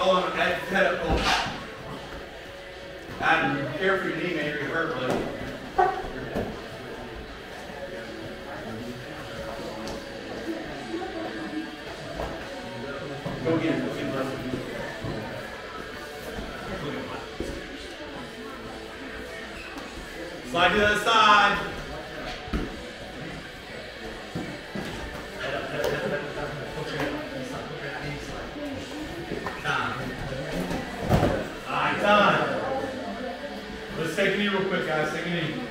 Hold on, head up, hold. Adam, be careful your knee, man, you're hurt, buddy. Go again, left. Slide to the other side. Time. Let's take a knee real quick, guys. Take a knee.